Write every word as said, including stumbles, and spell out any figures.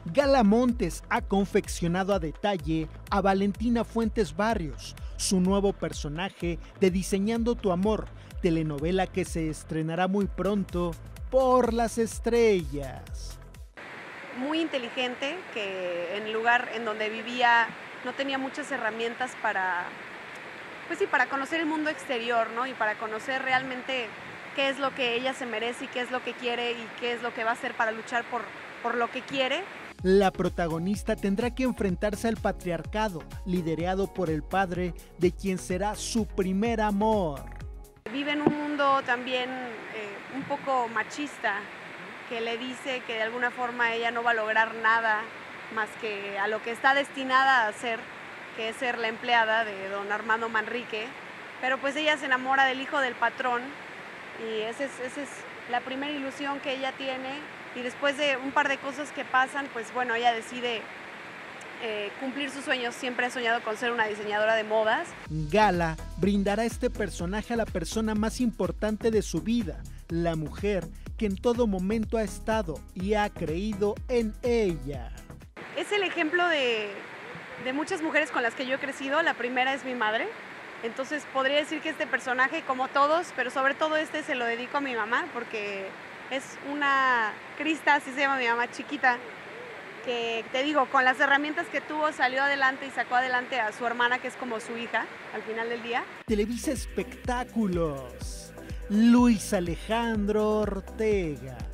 Gala Montes ha confeccionado a detalle a Valentina Fuentes Barrios, su nuevo personaje de Diseñando tu Amor, telenovela que se estrenará muy pronto por las estrellas. Muy inteligente, que en el lugar en donde vivía no tenía muchas herramientas para, pues sí, para conocer el mundo exterior, ¿no? Y para conocer realmente qué es lo que ella se merece y qué es lo que quiere y qué es lo que va a hacer para luchar por, por lo que quiere. La protagonista tendrá que enfrentarse al patriarcado, liderado por el padre de quien será su primer amor. Vive en un mundo también eh, un poco machista, que le dice que de alguna forma ella no va a lograr nada más que a lo que está destinada a hacer, que es ser la empleada de don Armando Manrique, pero pues ella se enamora del hijo del patrón y esa es, esa es la primera ilusión que ella tiene, y después de un par de cosas que pasan, pues bueno, ella decide eh, cumplir sus sueños. Siempre ha soñado con ser una diseñadora de modas. Gala brindará este personaje a la persona más importante de su vida, la mujer que en todo momento ha estado y ha creído en ella. Es el ejemplo de, de muchas mujeres con las que yo he crecido. La primera es mi madre, entonces podría decir que este personaje, como todos, pero sobre todo este, se lo dedico a mi mamá, porque es una crista, así se llama mi mamá, chiquita, que te digo, con las herramientas que tuvo salió adelante y sacó adelante a su hermana, que es como su hija al final del día. Televisa Espectáculos, Luis Alejandro Ortega.